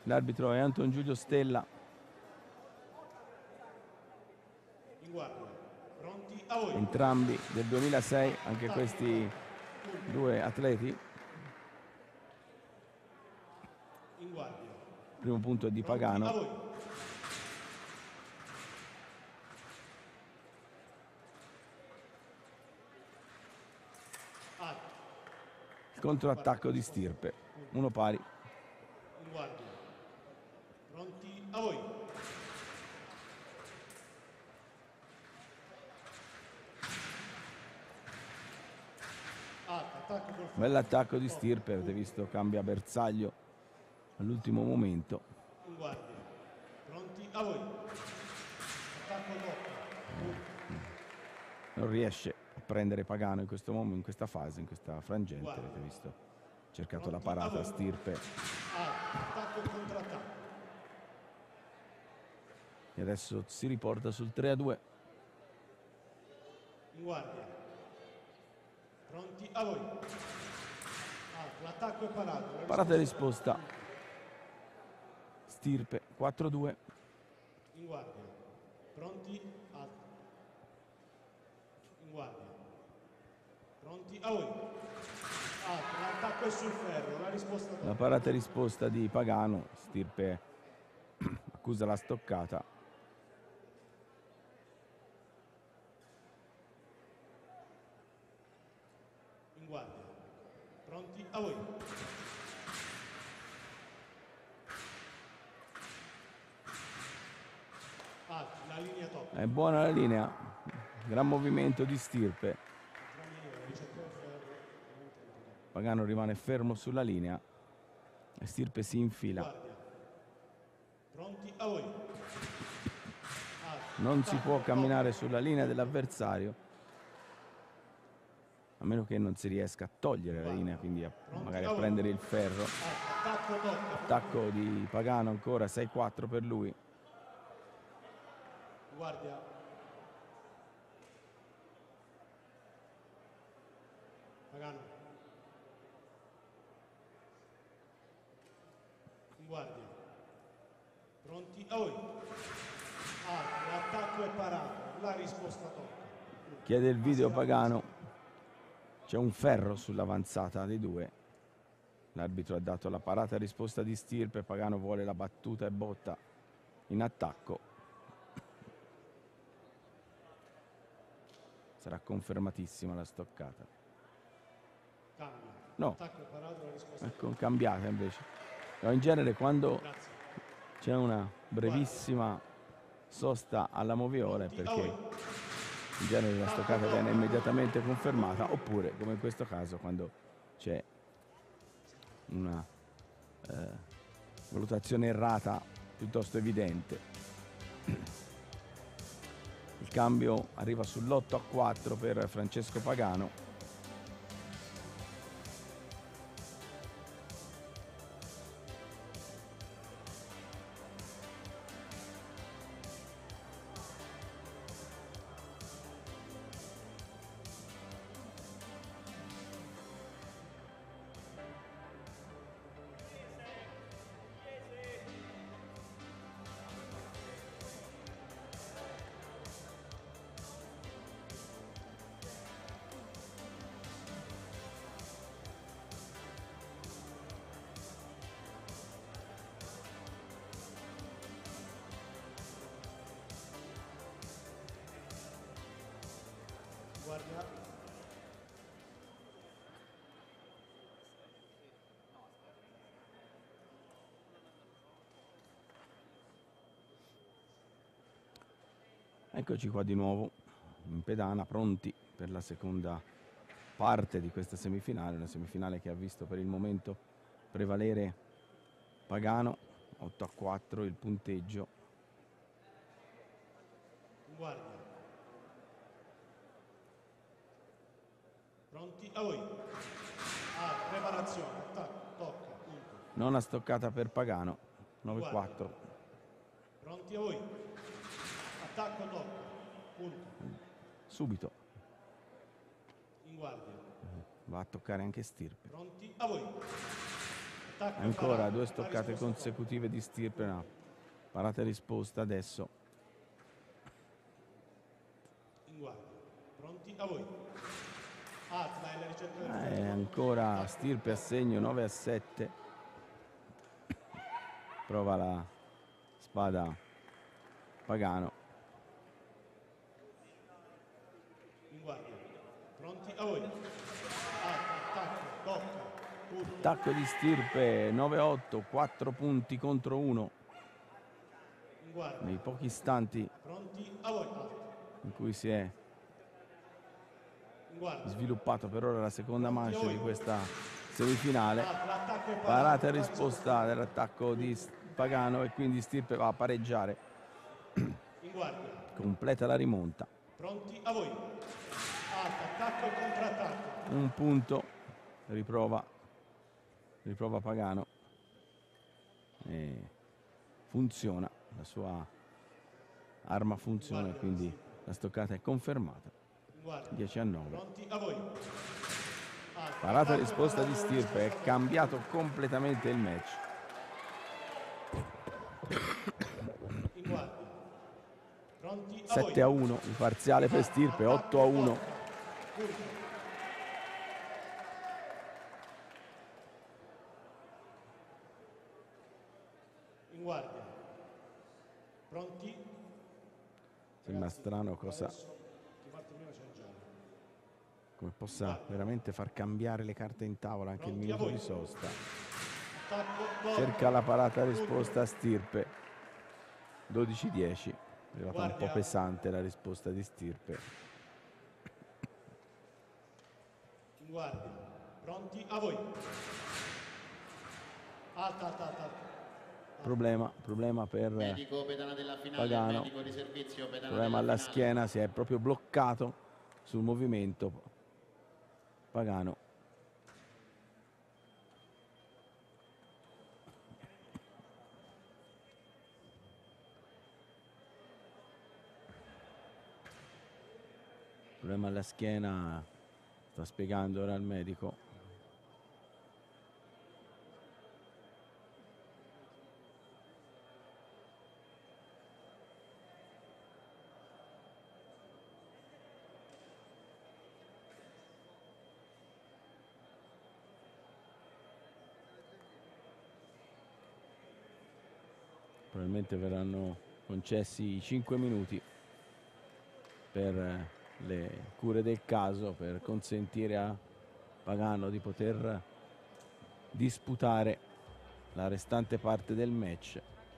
L'arbitro è Anton Giulio Stella. In guardia. Pronti a voi. Entrambi del 2006, anche questi due atleti. In guardia. Primo punto è di Pronti Pagano. a voi. Il controattacco di Stirpe. Uno pari. In guardia. Pronti a voi. Attacco col ferro. Bell'attacco di Stirpe, avete visto, cambia bersaglio all'ultimo momento. In guardia. Pronti a voi. Attacco doppio. Non riesce a prendere Pagano in questo momento, in questa fase, in questa frangente, avete visto. Ha cercato la parata Stirpe. Attacco e contrattacco. E adesso si riporta sul 3-2. In guardia. Pronti a voi. L'attacco è parato. Parata e risposta. Stirpe 4-2. In guardia. Pronti a... In guardia. Pronti a voi. L'attacco è sul ferro. La risposta dopo. La parata e risposta di Pagano. Stirpe accusa la stoccata. In guardia. Pronti a voi. La linea top. È buona la linea. Gran movimento di Stirpe. Pagano rimane fermo sulla linea e Stirpe si infila. Guardia. Pronti a voi. Non si può camminare sulla linea dell'avversario a meno che non si riesca a togliere la linea, quindi magari a prendere il ferro. Attacco di Pagano ancora, 6-4 per lui. Guardia. Pagano. In guardia. Pronti a voi. L'attacco è parato. La risposta tocca. Chiede il video Pagano. C'è un ferro sull'avanzata dei due. L'arbitro ha dato la parata e risposta di Stirpe. Pagano vuole la battuta e botta in attacco. Sarà confermatissima la stoccata. Cambia. No, Attacco è parato, la risposta ecco, cambiata invece. No, in genere quando c'è una brevissima sosta alla moviola è perché in genere la stoccata viene immediatamente confermata, oppure come in questo caso quando c'è una valutazione errata piuttosto evidente. Il cambio arriva sull'8-4 per Francesco Pagano. Guardia. Eccoci qua di nuovo in pedana, pronti per la seconda parte di questa semifinale, una semifinale che ha visto per il momento prevalere Pagano, 8-4 il punteggio. Guardia. Pronti a voi. Preparazione, attacco, tocca, punto. Nona stoccata per Pagano, 9-4. Pronti a voi. Attacco, tocca, punto. Subito. In guardia. Va a toccare anche Stirpe. Pronti a voi. Attacco e Ancora parata. due La stoccate risposta consecutive di Stirpe, una parata e risposta adesso. in guardia. Pronti a voi. Atla e la ricetta del E ferro. ancora Attacco, Stirpe a segno 9-7. Prova la spada Pagano. in guardia. Pronti a voi. Attacco, tocca, tutto. Attacco di Stirpe 9-8, 4 punti contro 1 In guardia. nei pochi istanti Pronti a voi. in cui si è In guardia. sviluppato per ora la seconda Pronti, manche voi. di questa semifinale. L'attacco è Parata e La risposta dell'attacco di Pagano e quindi Stirpe va a pareggiare, in guardia. completa la rimonta. Pronti a voi. Attacco e contrattacco. Un punto, riprova Pagano e funziona, la sua arma funziona, quindi la stoccata è confermata. In guardia. 10-9. Pronti a voi. Parata e risposta di Stirpe, è cambiato completamente il match. In guardia. Pronti a 7-1 il parziale per Stirpe, 8-1. In guardia. Pronti? Sembra strano cosa, Chi parte prima c'è il giallo. come possa veramente far cambiare le carte in tavola anche il minuto di sosta. Attacco, Cerca la parata e risposta a Stirpe. 12-10. È arrivata un po' pesante la risposta di Stirpe. in guardia. Pronti? A voi. Alta. Problema per Medico, pedana della finale, Pagano. medico di servizio, pedana Problema della alla finale. schiena, si è proprio bloccato sul movimento Pagano. Problema alla schiena, sta spiegando ora il medico. Probabilmente verranno concessi 5 minuti per le cure del caso, per consentire a Pagano di poter disputare la restante parte del match.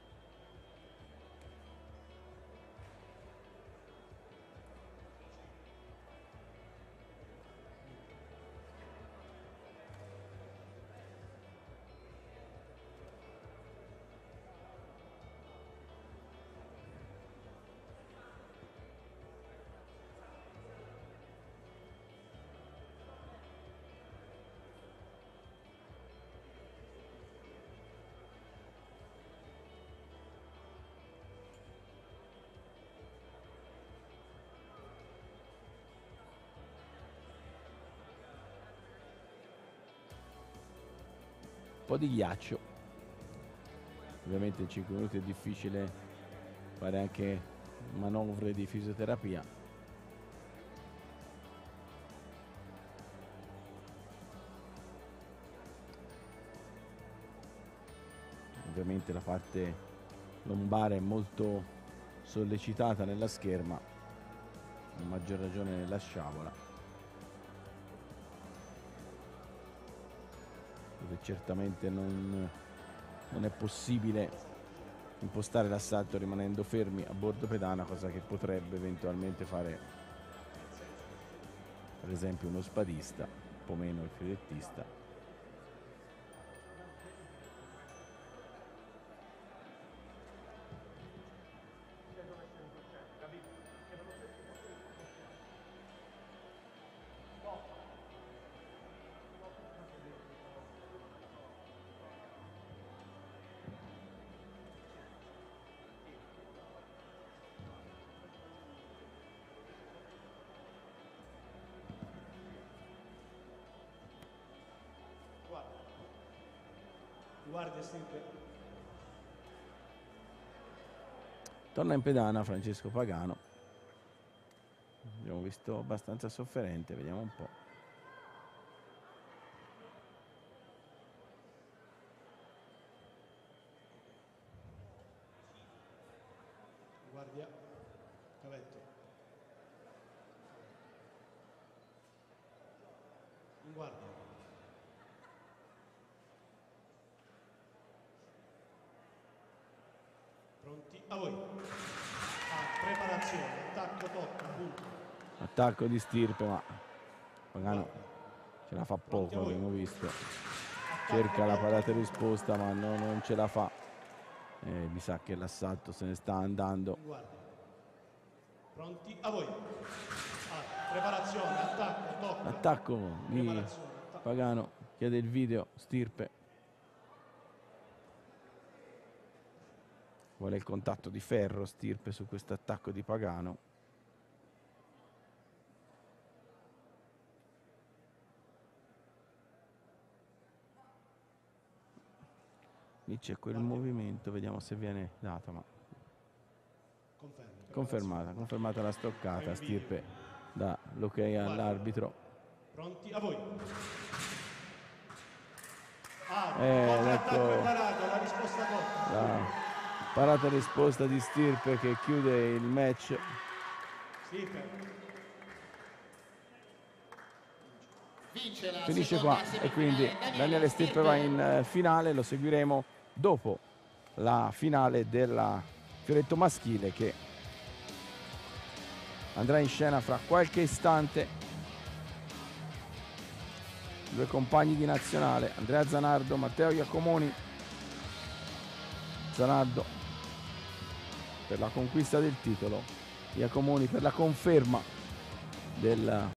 Po' di ghiaccio. Ovviamente in 5 minuti è difficile fare anche manovre di fisioterapia. Ovviamente la parte lombare è molto sollecitata nella scherma, a maggior ragione nella sciabola, dove certamente non è possibile impostare l'assalto rimanendo fermi a bordo pedana, cosa che potrebbe eventualmente fare per esempio uno spadista, un po' meno il filettista. Guardia Stirpe. Torna in pedana Francesco Pagano. Abbiamo visto abbastanza sofferente, vediamo un po'. Guardia Cavetto. In guardia. Pronti a voi. Preparazione, attacco, tocca, punto. Attacco di Stirpe, ma Pagano ce la fa poco, abbiamo visto. Cerca la parata e risposta, ma non ce la fa. Mi sa che l'assalto se ne sta andando. Guardia. Pronti a voi. Preparazione, attacco, tocca. Attacco di Pagano, chiede il video Stirpe. Vuole il contatto di ferro Stirpe su questo attacco di Pagano. Lì c'è quel movimento, vediamo se viene data, ma confermata la stoccata. Stirpe dà l'ok all'arbitro. Pronti a voi. Ecco la risposta corta. la parata e risposta di Stirpe che chiude il match. Finisce qua e quindi Daniele Stirpe va in finale. Lo seguiremo dopo la finale del fioretto maschile che andrà in scena fra qualche istante. Due compagni di nazionale, Andrea Zanardo, Matteo Iacomoni. Zanardo per la conquista del titolo, Iacomoni per la conferma del